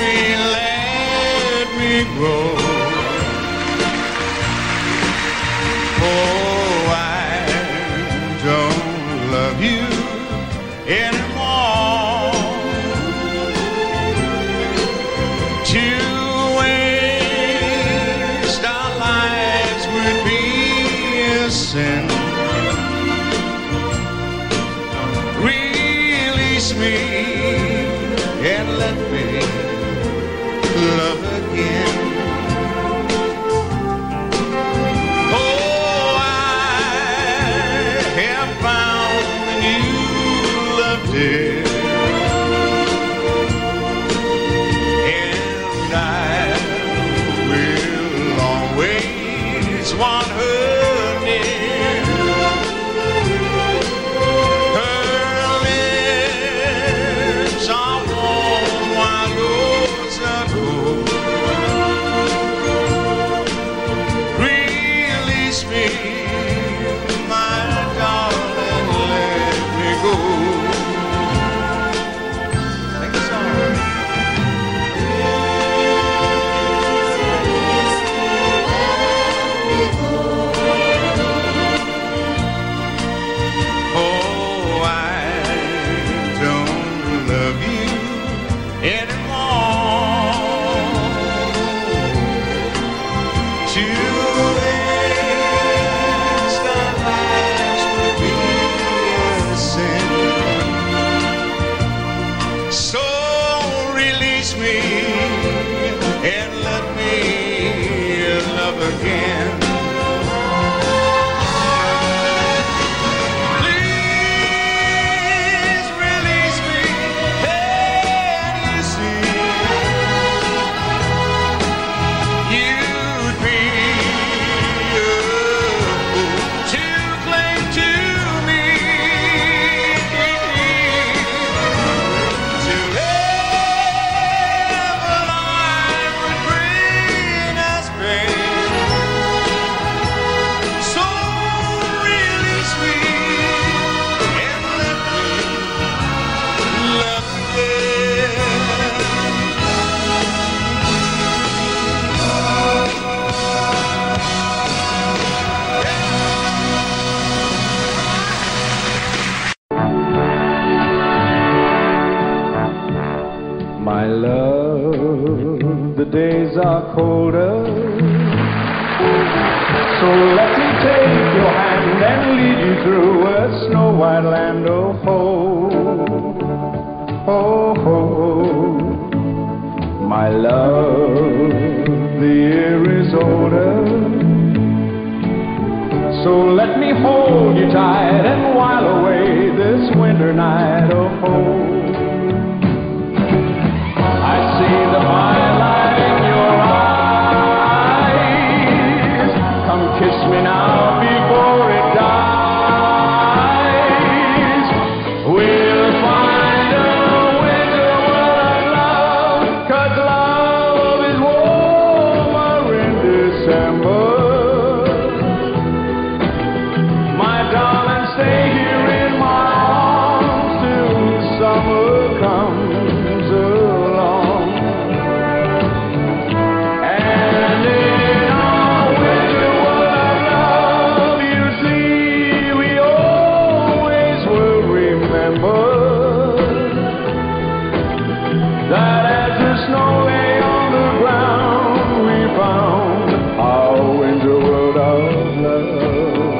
let me grow. Oh, I don't love you anymore. To waste our lives would be a sin. Release me and let me love again. Oh, I have found the new love, dear, and I will always want her near. Her lips are warm while yours are cold. Release me, my darling, let me go. Sing a song. Oh, I don't love you anymore. To waste our lives would be a sin. So release me and let me love again. Please release me, and you see, you'd be a fool to cling to me. To live a life would bring us pain. So release me and let me love again. My love, the days are colder, so let me take your hand and lead you through a snow-white land. Oh, ho, oh, ho. My love, the year is older, so let me hold you tight and while away this winter night. Oh, ho. I see the firelight in your eyes. Come kiss me now before it dies. We'll find a winter world of love, 'cause love is warmer in December. My darling, stay here in my arms till summer comes along. And in our winter world of love, you see, we always will remember that as the snow lay on the ground, we found our winter world of love.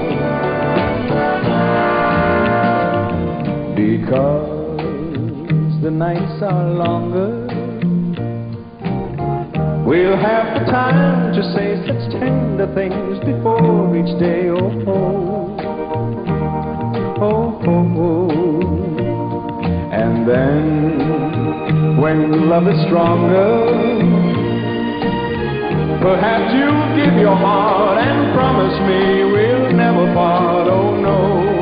Because the nights are longer, we'll have the time to say such tender things before each day. Oh, oh, oh, oh, oh. And then, when love is stronger, perhaps you'll give your heart and promise me we'll never part. Oh, no.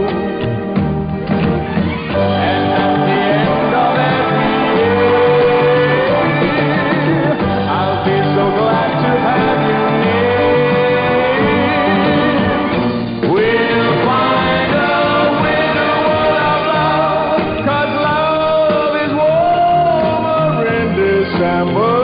And at the end of every year, I'll be so glad to have you near. We'll find a winter world of love, 'cause love is warmer in December.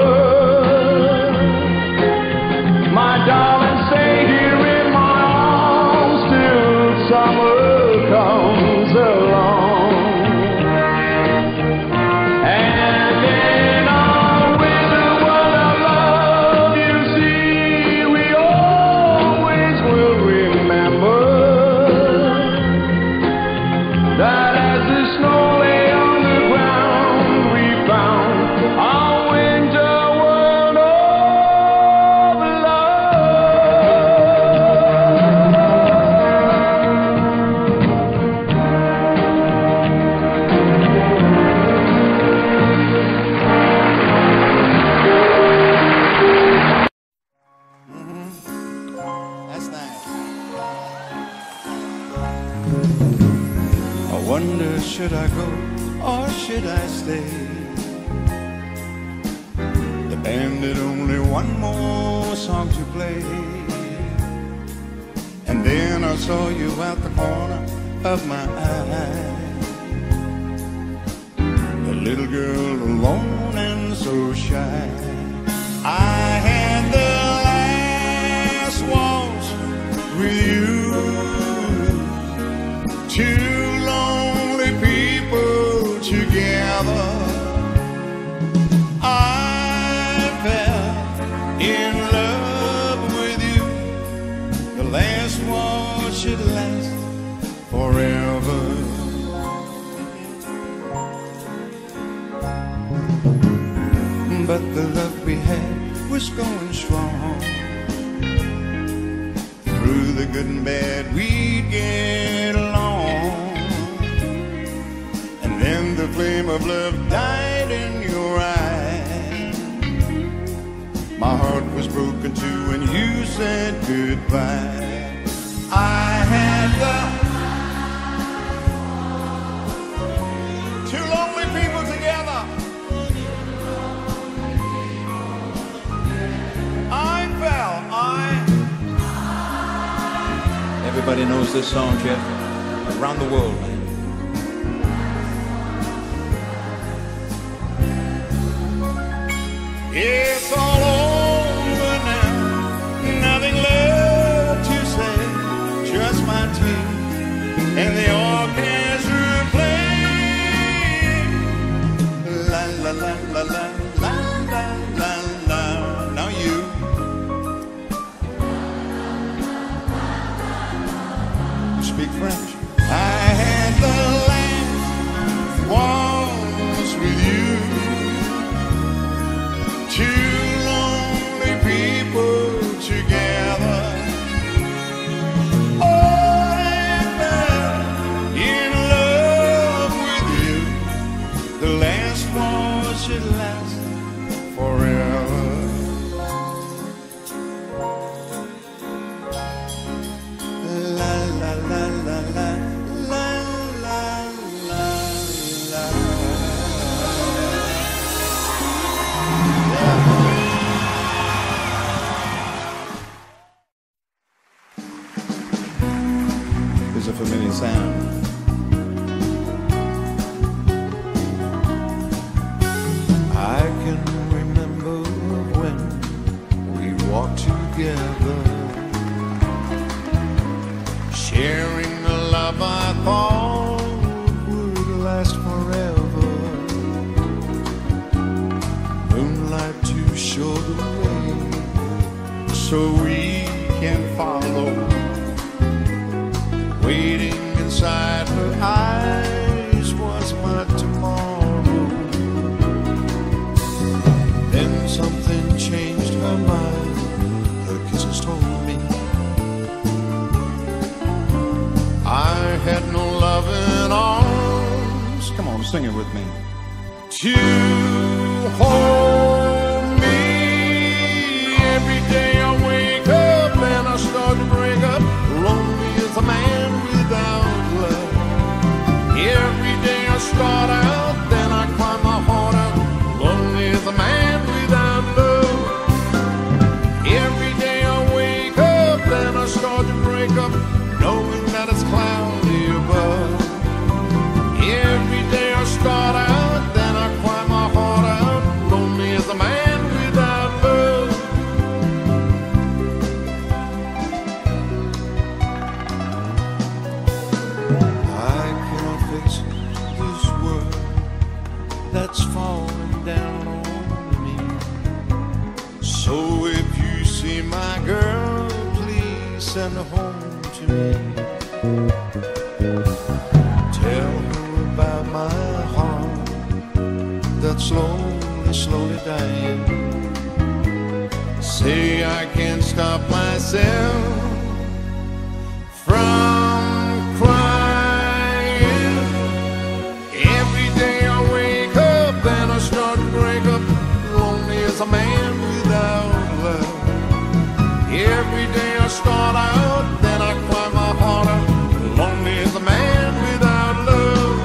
wonder, should I go or should I stay? The band had only one more song to play, and then I saw you out the corner of my eye. The little girl alone and so shy. I had the last waltz with you. Two lonely people together. I fell in love with you. The last waltz should last forever. But the love we had was going strong. Through the good and bad we'd get along. And then the flame of love died in your eyes. My heart was broken too when you said goodbye. I had the two lonely people together. Everybody knows this song, Jeff, around the world, man. It's all over now, nothing left to say, just my tears and the orchestra playing. La la la la la la la la la. Now you. Speak French. I had the last waltz with you. Two lonely people together. Oh, I fell in love with you. The last waltz should last forever. La la la la la la la la la. There's a familiar sound. I can remember when we walked together, sharing the love I thought would last forever. Moonlight to show the way, so we can follow. Waiting inside her eyes was my tomorrow. Then something changed her mind. Her kisses told me I had no loving arms. Come on, sing it with me. To hold me. Every day I wake up and I start to break up. Lonely as a man without love. Every day I start out, then I climb my heart out. Lonely as a man without love. Every day I wake up, then I start to break up, knowing that it's cloudy above. Every day I start out, then I climb my heart out. Lonely as a man without love. I cannot fix this world that's falling down on me. So if you see my girl, please send her home to me. Tell her about my heart that's slowly, slowly dying. Say I can't stop myself from crying. Every day I wake up, then I start to break up. Lonely as a man without love. Every day I start out, then I climb my heart out. Lonely as a man without love.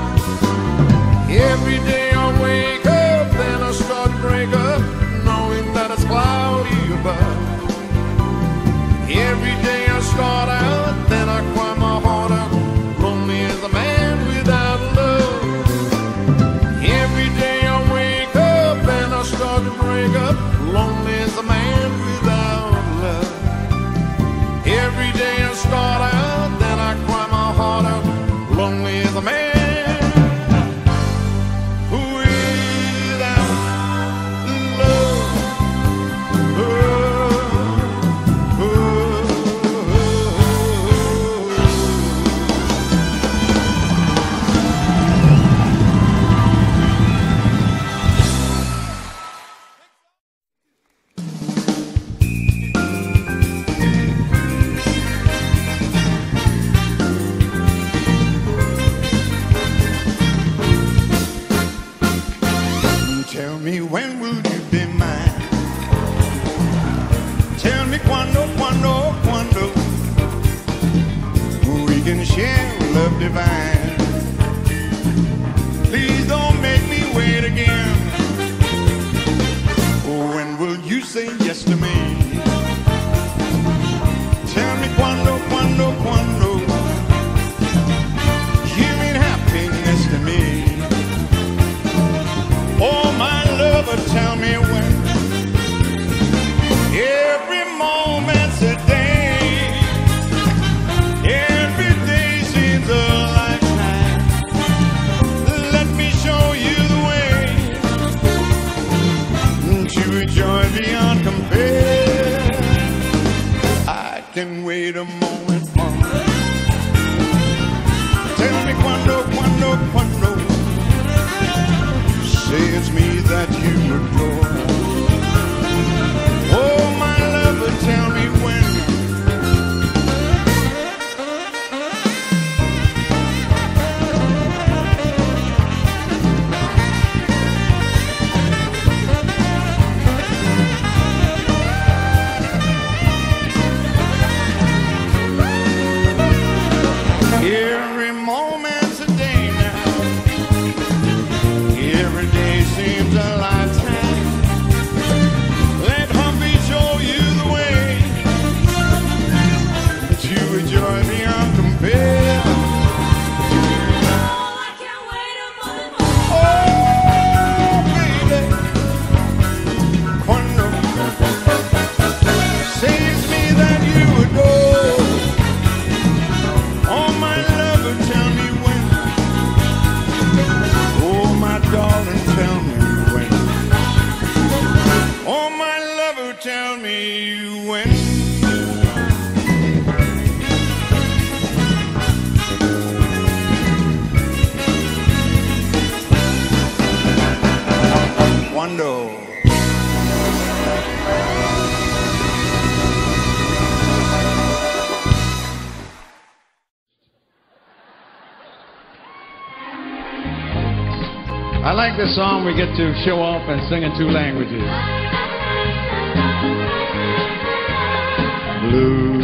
Every day I start out, then I cry my heart out. Lonely as a man without love. Every day I wake up and I start to break up. Lonely as a man without love. Every day I start out, then I cry my heart out. Lonely as a man. Tell me, when will you be mine? Tell me cuando we can share love divine. Please don't make me wait again. When will you say yes to me? Tell me cuando you mean happiness to me. Oh, my lover, tell me when. Every moment's a day. Every day seems a lifetime. Let me show you the way to a joy beyond compare. I can wait a moment more. Tell me cuando say it's me that you adore. Oh, my lover, tell me when. Every moment's a day now. Every day seems a lifetime. Let Humpy show you the way to a joy beyond compare. Oh, I can't wait a moment more. Oh, baby, cuando say it's me that you adore. Oh, my lover, tell me when. Oh, my darling, tell me when. Oh, my lover, tell me when. Cuando. I like this song. We get to show off and sing in 2 languages. Blue